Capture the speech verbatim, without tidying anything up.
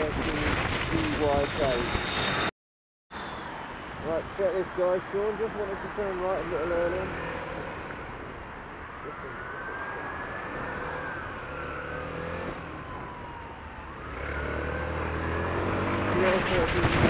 thirteen E Y K. Right, check this guy, Sean. Just wanted to turn right a little earlier. B L thirteen